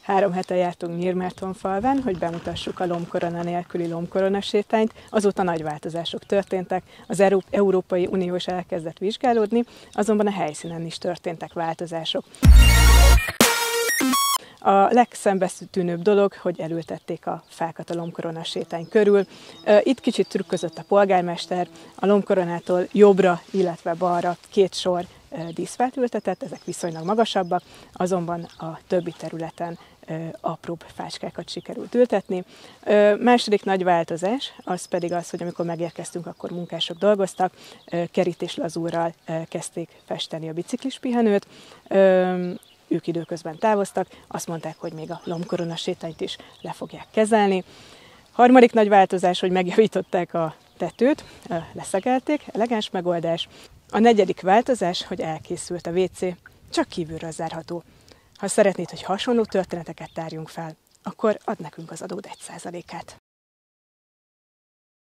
3 hete jártunk Nyírmártonfalván, hogy bemutassuk a lombkorona nélküli lombkorona sétányt. Azóta nagy változások történtek, az Európai Unió is elkezdett vizsgálódni, azonban a helyszínen is történtek változások. A legszembesztűnőbb dolog, hogy elültették a fákat a lombkorona sétány körül. Itt kicsit trükközött a polgármester, a lombkoronától jobbra, illetve balra 2 sor díszfát ültetett, ezek viszonylag magasabbak, azonban a többi területen apróbb fácskákat sikerült ültetni. Második nagy változás az pedig az, hogy amikor megérkeztünk, akkor munkások dolgoztak, kerítéslazúrral kezdték festeni a biciklispihenőt. Ők időközben távoztak, azt mondták, hogy még a lombkorona sétányt is le fogják kezelni. Harmadik nagy változás, hogy megjavították a tetőt, leszegelték, elegáns megoldás. A negyedik változás, hogy elkészült a WC, csak kívülről zárható. Ha szeretnéd, hogy hasonló történeteket tárjunk fel, akkor add nekünk az adód 1%-át.